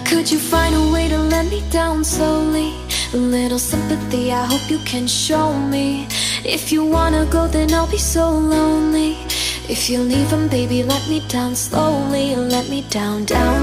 Could you find a way to let me down slowly? A little sympathy, I hope you can show me. If you wanna go, then I'll be so lonely. If you're leaving, baby, let me down slowly. Let me down, down,